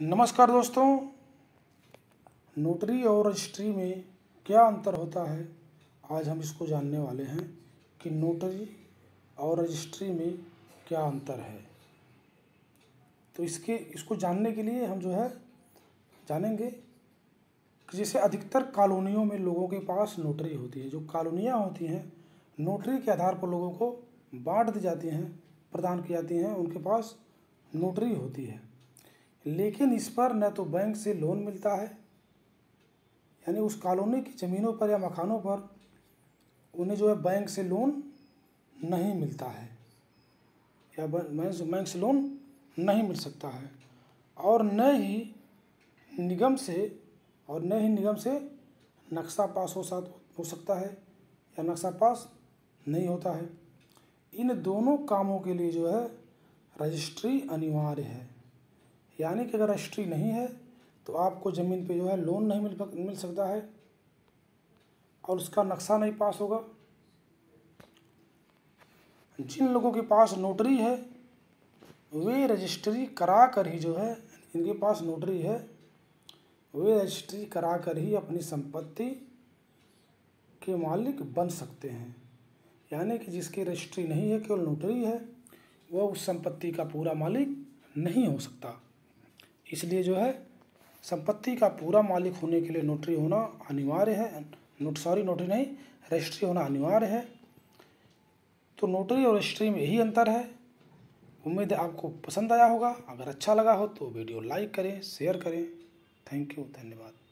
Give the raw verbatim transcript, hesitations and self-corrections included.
नमस्कार दोस्तों, नोटरी और रजिस्ट्री में क्या अंतर होता है, आज हम इसको जानने वाले हैं कि नोटरी और रजिस्ट्री में क्या अंतर है। तो इसके इसको जानने के लिए हम जो है जानेंगे कि जैसे अधिकतर कॉलोनियों में लोगों के पास नोटरी होती है। जो कॉलोनियाँ होती हैं, नोटरी के आधार पर लोगों को बांट दी जाती हैं, प्रदान की जाती हैं, उनके पास नोटरी होती है। लेकिन इस पर न तो बैंक से लोन मिलता है, यानी उस कॉलोनी की ज़मीनों पर या मकानों पर उन्हें जो है बैंक से लोन नहीं मिलता है, या बैंक से लोन नहीं मिल सकता है, और न ही निगम से और न ही निगम से नक्शा पास हो साथ हो सकता है या नक्शा पास नहीं होता है। इन दोनों कामों के लिए जो है रजिस्ट्री अनिवार्य है। यानी कि अगर रजिस्ट्री नहीं है तो आपको ज़मीन पे जो है लोन नहीं मिल मिल सकता है और उसका नक्शा नहीं पास होगा। जिन लोगों के पास नोटरी है वे रजिस्ट्री करा कर ही जो है, इनके पास नोटरी है, वे रजिस्ट्री करा कर ही अपनी संपत्ति के मालिक बन सकते हैं। यानी कि जिसकी रजिस्ट्री नहीं है, केवल नोटरी है, वह उस संपत्ति का पूरा मालिक नहीं हो सकता। इसलिए जो है संपत्ति का पूरा मालिक होने के लिए नोटरी होना अनिवार्य है। नोट सॉरी नोटरी नहीं, रजिस्ट्री होना अनिवार्य है। तो नोटरी और रजिस्ट्री में यही अंतर है। उम्मीद है आपको पसंद आया होगा। अगर अच्छा लगा हो तो वीडियो लाइक करें, शेयर करें। थैंक यू, धन्यवाद।